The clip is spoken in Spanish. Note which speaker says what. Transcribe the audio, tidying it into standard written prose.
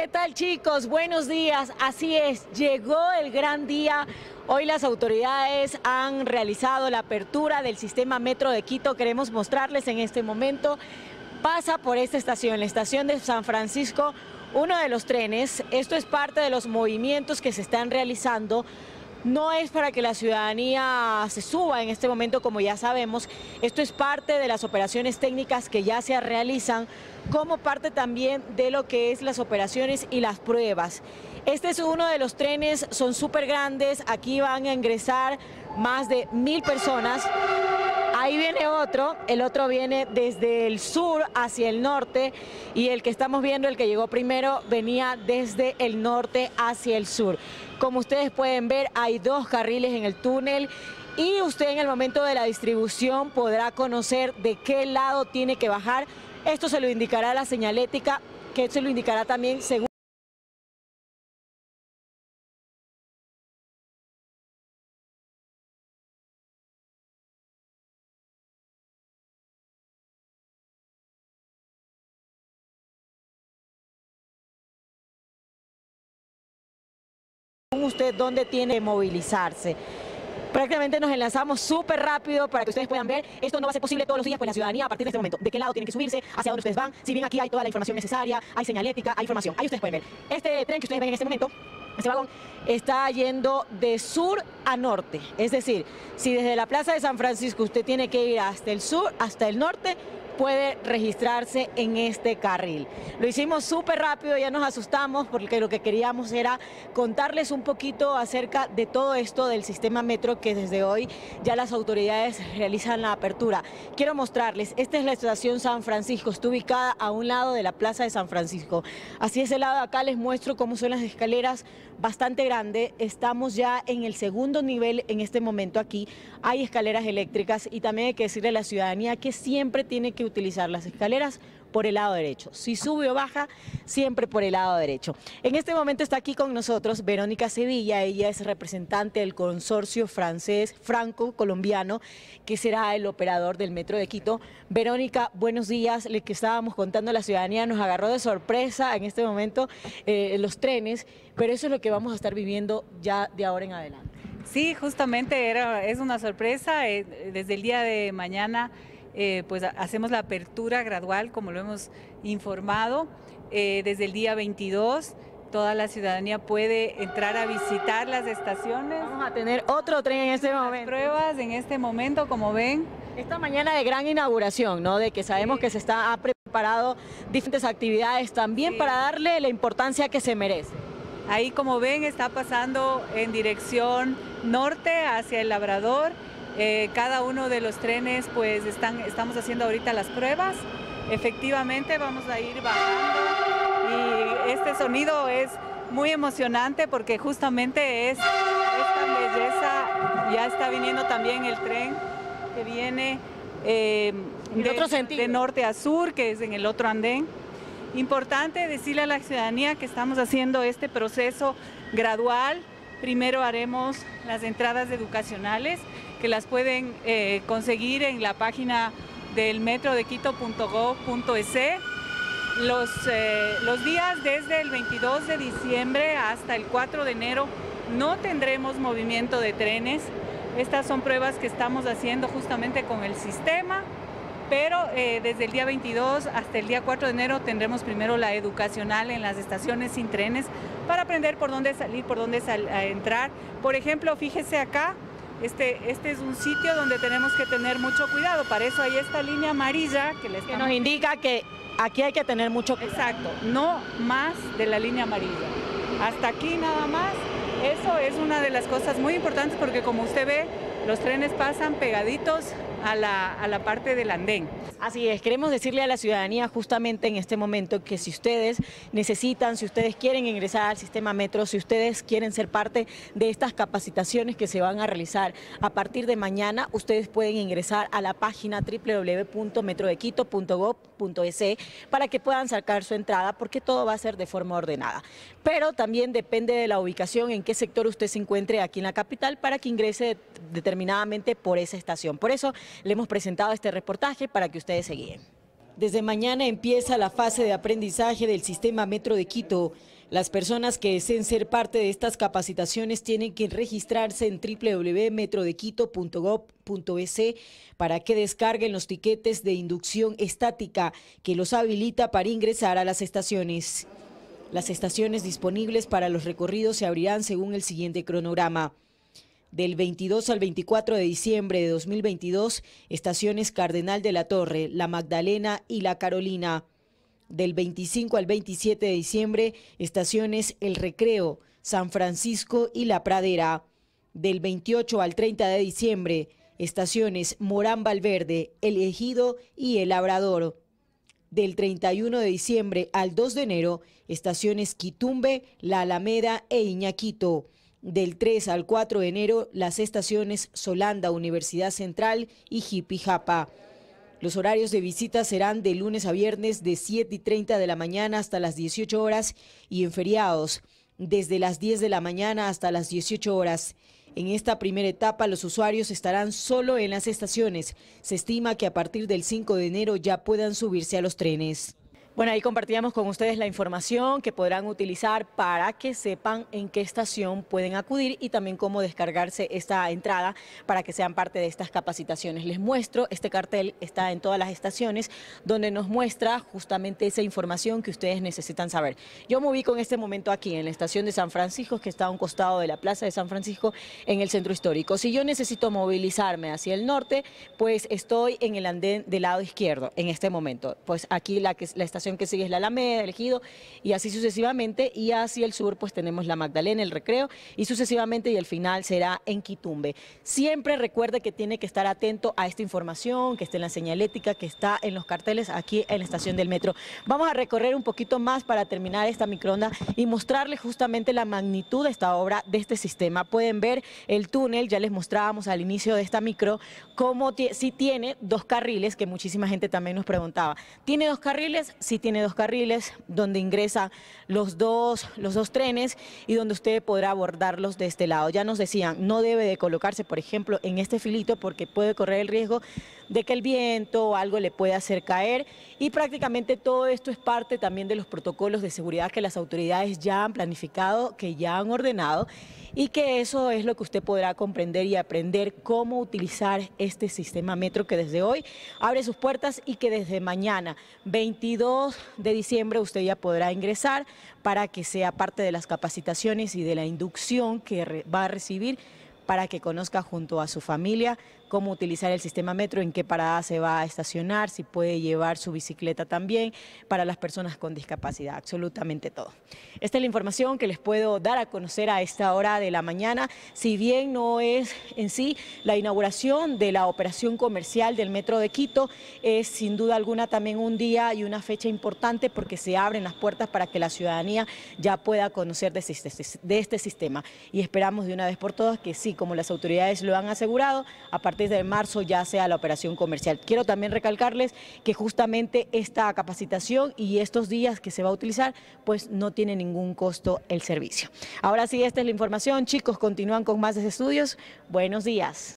Speaker 1: ¿Qué tal, chicos? Buenos días. Así es, llegó el gran día. Hoy las autoridades han realizado la apertura del sistema Metro de Quito. Queremos mostrarles en este momento. Pasa por esta estación, la estación de San Francisco, uno de los trenes. Esto es parte de los movimientos que se están realizando. No es para que la ciudadanía se suba en este momento, como ya sabemos. Esto es parte de las operaciones técnicas que ya se realizan, como parte también de lo que es las operaciones y las pruebas. Este es uno de los trenes, son súper grandes. Aquí van a ingresar más de 1000 personas. Ahí viene otro, el otro viene desde el sur hacia el norte, y el que estamos viendo, el que llegó primero, venía desde el norte hacia el sur. Como ustedes pueden ver, hay dos carriles en el túnel y usted en el momento de la distribución podrá conocer de qué lado tiene que bajar. Esto se lo indicará la señalética, que se lo indicará también según usted dónde tiene que movilizarse. Prácticamente nos enlazamos súper rápido para que ustedes puedan ver. Esto no va a ser posible todos los días, pues la ciudadanía a partir de este momento, de qué lado tienen que subirse, hacia dónde ustedes van. Si bien aquí hay toda la información necesaria, hay señalética, hay información. Ahí ustedes pueden ver. Este tren que ustedes ven en este momento, este vagón, está yendo de sur a norte. Es decir, si desde la Plaza de San Francisco usted tiene que ir hasta el sur, hasta el norte, puede registrarse en este carril. Lo hicimos súper rápido, ya nos asustamos porque lo que queríamos era contarles un poquito acerca de todo esto del sistema Metro, que desde hoy ya las autoridades realizan la apertura. Quiero mostrarles, esta es la estación San Francisco, está ubicada a un lado de la Plaza de San Francisco. Así es, el lado de acá les muestro cómo son las escaleras, bastante grande. Estamos ya en el segundo nivel en este momento aquí. Hay escaleras eléctricas y también hay que decirle a la ciudadanía que siempre tiene que utilizar las escaleras por el lado derecho. Si sube o baja, siempre por el lado derecho. En este momento está aquí con nosotros Verónica Sevilla. Ella es representante del consorcio francés franco-colombiano, que será el operador del Metro de Quito. Verónica, buenos días. Le que estábamos contando a la ciudadanía, nos agarró de sorpresa en este momento los trenes, pero eso es lo que vamos a estar viviendo ya de ahora en adelante.
Speaker 2: Sí, justamente es una sorpresa. Desde el día de mañana pues hacemos la apertura gradual, como lo hemos informado. Desde el día 22 toda la ciudadanía puede entrar a visitar las estaciones.
Speaker 1: Vamos a tener otro tren en este momento.
Speaker 2: Las pruebas en este momento, como ven.
Speaker 1: Esta mañana de gran inauguración, ¿no? De que sabemos que ha preparado diferentes actividades también para darle la importancia que se merece.
Speaker 2: Ahí, como ven, está pasando en dirección norte hacia el Labrador. Cada uno de los trenes, pues estamos haciendo ahorita las pruebas. Efectivamente vamos a ir bajando y este sonido es muy emocionante porque justamente es esta belleza. Ya está viniendo también el tren que viene
Speaker 1: de otro sentido,
Speaker 2: de norte a sur, que es en el otro andén. Importante decirle a la ciudadanía que estamos haciendo este proceso gradual. Primero haremos las entradas educacionales, que las pueden conseguir en la página del metrodequito.gov.es. Los días desde el 22 de diciembre hasta el 4 de enero no tendremos movimiento de trenes. Estas son pruebas que estamos haciendo justamente con el sistema, pero desde el día 22 hasta el día 4 de enero tendremos primero la educacional en las estaciones sin trenes para aprender por dónde salir, por dónde entrar. Por ejemplo, fíjese acá, este es un sitio donde tenemos que tener mucho cuidado. Para eso hay esta línea amarilla que
Speaker 1: nos indica que aquí hay que tener mucho cuidado.
Speaker 2: Exacto, no más de la línea amarilla. Hasta aquí nada más. Eso es una de las cosas muy importantes porque, como usted ve, los trenes pasan pegaditos a la parte del andén.
Speaker 1: Así es, queremos decirle a la ciudadanía justamente en este momento que si ustedes necesitan, si ustedes quieren ingresar al sistema Metro, si ustedes quieren ser parte de estas capacitaciones que se van a realizar a partir de mañana, ustedes pueden ingresar a la página www.metrodequito.gov.es para que puedan sacar su entrada, porque todo va a ser de forma ordenada. Pero también depende de la ubicación, en qué sector usted se encuentre aquí en la capital, para que ingrese determinadamente por esa estación. Por eso le hemos presentado este reportaje para que ustedes se guíen. Desde mañana empieza la fase de aprendizaje del sistema Metro de Quito. Las personas que deseen ser parte de estas capacitaciones tienen que registrarse en www.metrodequito.gov.es para que descarguen los tiquetes de inducción estática que los habilita para ingresar a las estaciones. Las estaciones disponibles para los recorridos se abrirán según el siguiente cronograma. Del 22 al 24 de diciembre de 2022, estaciones Cardenal de la Torre, La Magdalena y La Carolina. Del 25 al 27 de diciembre, estaciones El Recreo, San Francisco y La Pradera. Del 28 al 30 de diciembre, estaciones Morán Valverde, El Ejido y El Labrador. Del 31 de diciembre al 2 de enero, estaciones Quitumbe, La Alameda e Iñaquito. Del 3 al 4 de enero, las estaciones Solanda, Universidad Central y Jipijapa. Los horarios de visita serán de lunes a viernes de 7:30 de la mañana hasta las 18 horas y en feriados desde las 10 de la mañana hasta las 18 horas. En esta primera etapa los usuarios estarán solo en las estaciones. Se estima que a partir del 5 de enero ya puedan subirse a los trenes. Bueno, ahí compartíamos con ustedes la información que podrán utilizar para que sepan en qué estación pueden acudir y también cómo descargarse esta entrada para que sean parte de estas capacitaciones. Les muestro, este cartel está en todas las estaciones donde nos muestra justamente esa información que ustedes necesitan saber. Yo me ubico en este momento aquí en la estación de San Francisco, que está a un costado de la Plaza de San Francisco en el centro histórico. Si yo necesito movilizarme hacia el norte, pues estoy en el andén del lado izquierdo en este momento. Pues aquí la estación que sigue es La Alameda, El Ejido y así sucesivamente, y hacia el sur pues tenemos La Magdalena, El Recreo y sucesivamente, y el final será en Quitumbe. Siempre recuerde que tiene que estar atento a esta información que está en la señalética, que está en los carteles aquí en la estación del metro. Vamos a recorrer un poquito más para terminar esta microonda y mostrarles justamente la magnitud de esta obra, de este sistema. Pueden ver el túnel, ya les mostrábamos al inicio de esta micro, cómo sí tiene dos carriles, que muchísima gente también nos preguntaba. ¿Tiene dos carriles? Sí, tiene dos carriles donde ingresan los dos trenes y donde usted podrá abordarlos de este lado. Ya nos decían, no debe de colocarse, por ejemplo, en este filito porque puede correr el riesgo de que el viento o algo le pueda hacer caer, y prácticamente todo esto es parte también de los protocolos de seguridad que las autoridades ya han planificado, que ya han ordenado, y que eso es lo que usted podrá comprender y aprender cómo utilizar este sistema metro que desde hoy abre sus puertas y que desde mañana 22 de diciembre usted ya podrá ingresar para que sea parte de las capacitaciones y de la inducción que va a recibir, para que conozca junto a su familia cómo utilizar el sistema metro, en qué parada se va a estacionar, si puede llevar su bicicleta también, para las personas con discapacidad, absolutamente todo. Esta es la información que les puedo dar a conocer a esta hora de la mañana, si bien no es en sí la inauguración de la operación comercial del Metro de Quito, es sin duda alguna también un día y una fecha importante porque se abren las puertas para que la ciudadanía ya pueda conocer de este sistema, y esperamos de una vez por todas que sí, como las autoridades lo han asegurado, a partir de marzo ya sea la operación comercial. Quiero también recalcarles que justamente esta capacitación y estos días que se va a utilizar, pues no tiene ningún costo el servicio. Ahora sí, esta es la información. Chicos, continúan con más de estudios. Buenos días.